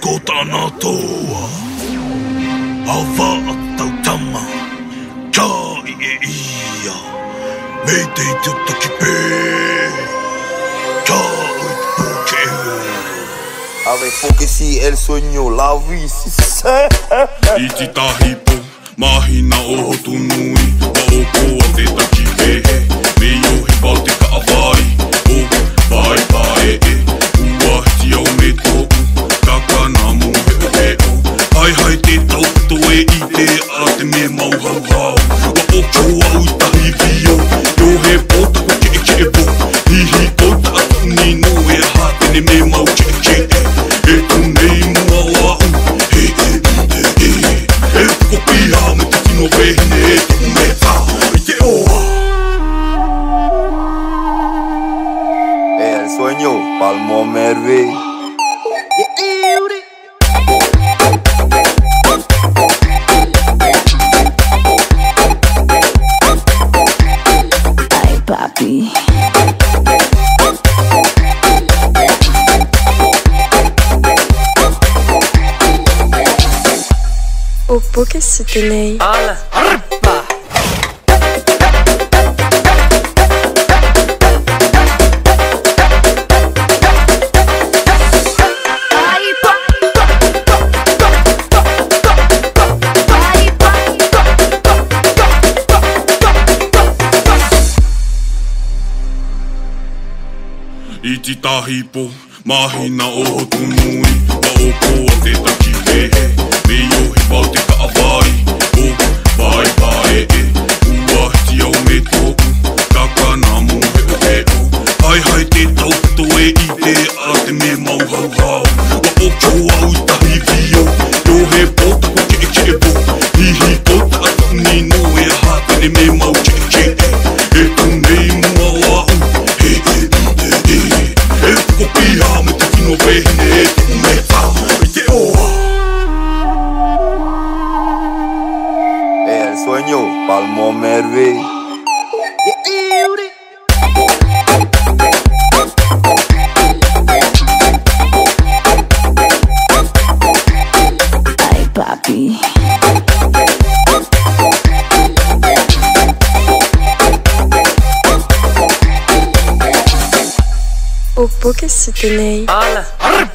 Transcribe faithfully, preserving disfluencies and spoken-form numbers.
kota na toa Awa atau tama Ka i e ia Mei te te taki pē Ka oi puke Ave Pokessi el sueño, la vie si se I ti tahi po Mahina o hotu nui Wa o koa te taki pē Me o he pau te ka awai O vai vai e Ua hiti au me tōku Kaka nā mo he o he o Hai hai te tauto e i te a te me mau hau hau Wa o koa ui tahi vio Yo he pōta ko ke e ke e po Hihi pōta atu ni no e ha tene me mau ke e ke e E tu nei mua o au He he he he E tuko piha me te tino wehine e tu me tā I te oa El sueño, palmo merve Ay papi O Pokessi tenei. Ala, arpa. I ti tahi po Mahina o hotu nui Wa o koa te taki pehe Me o he pau te ka awai O vai vai e Ua hiti au me tōku Kaka nā mo he o he o Hai hai te tauto e i te a te me mau hau hau Wa o koa ui tahi vio Yo he pōta ko ke e ke e po Hihi pōta atu ni no e ha tene me mau ke e ke e E tu nei mua o au He he he he E tuko piha me te tino wehine e tu me tā I te oa El sueño, palmo merve Ay papi O Pokessi tenei. Ala, arpa.